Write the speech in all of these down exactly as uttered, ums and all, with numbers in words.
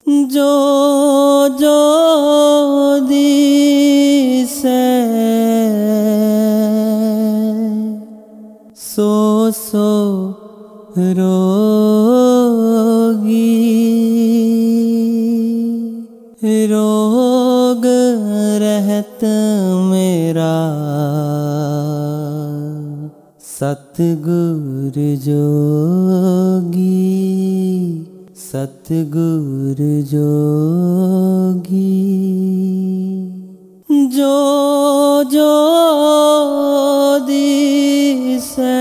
जो जो दिसे सो सो रोगी। रोग रहत मेरा सतगुर जोगी। सतगुर जोगी। जो जो दिसे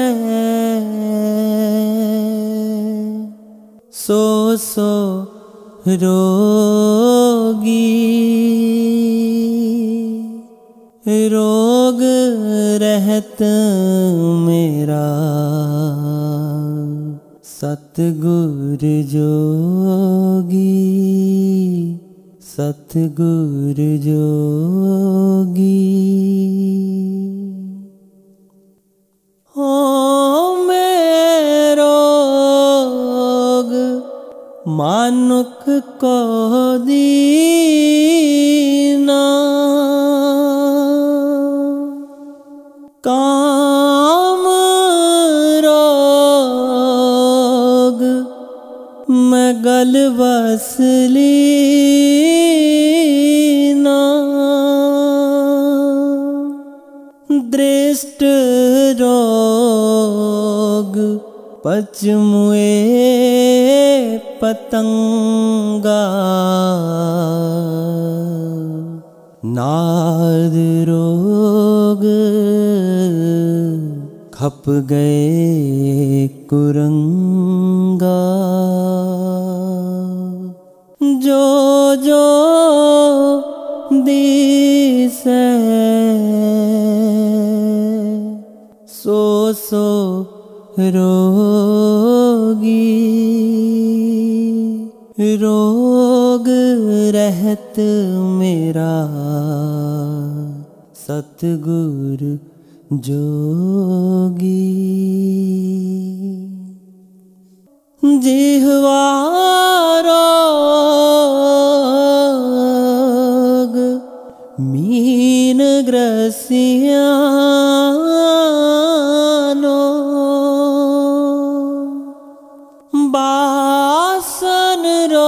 सो सो रोगी। रोग रहत मेरा सतगुर जोगी। सतगुर जोगी। हो मेरो रोग मानुख को दीना। काम रोग मैं गल बस लीना। दृष्ट रोग पचमुए पतंगा। नाद रोग खप गए कुरंगा। जो जो दिसे सो सो रोगी। रोग रहत मेरा सतगुर जोगी। जिह्वा रोग मीन ग्रसियानो। बासन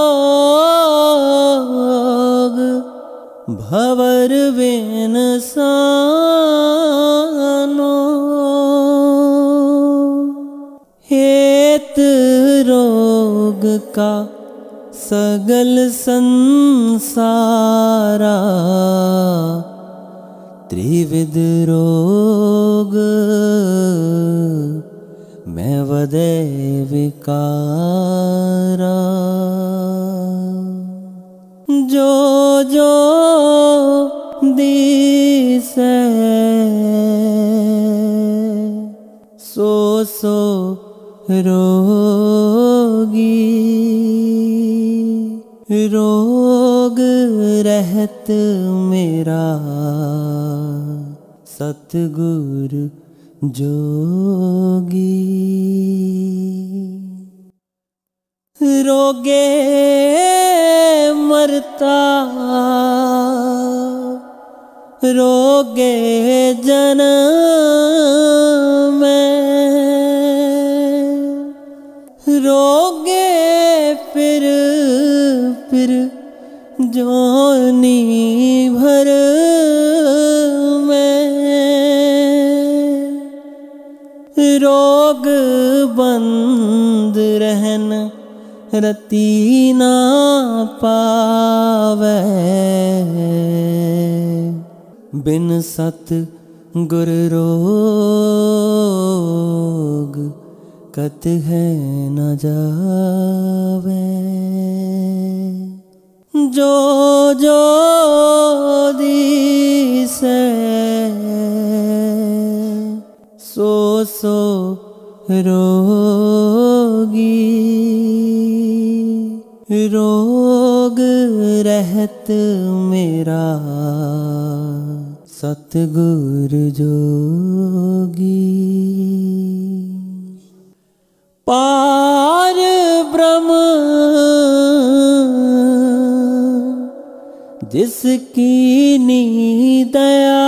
रोग भवर बेन सानो। हेत रोग का सगल संसारा। त्रिविध रोग मैं वदे विकारा। जो जो दिसे सो सो रोगी। रोग रहत मेरा सतगुर जोगी। रोगे मरता रोगे जन्म में। रोगे फिर फिर जोनी भर में। रोग बंद रहन रती ना पावे। बिन सत गुर रोग कत है न जावे। जो जो दिसे सो सो रोगी। रोग रहत मेरा सतगुर जोगी। पार ब्रह्म जिसकी नी दया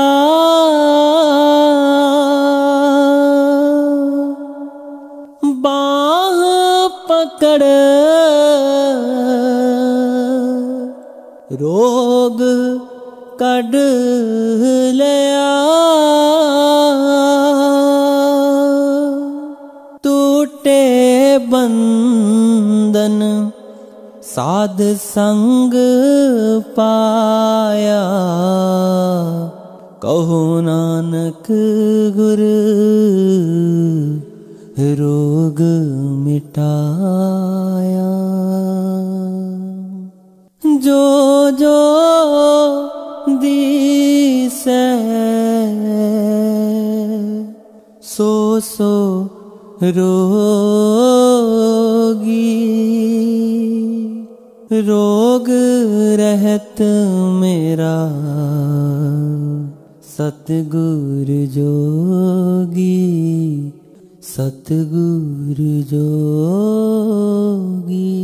बाह पकड़ रोग कढ़ लिया टूटे बंधन साध संग पाया कहो नानक गुर रोग मिटाया। जो जो दिसै सो सो रोगी रोग रहत मेरा सतगुर जोगी सतगुर जोगी।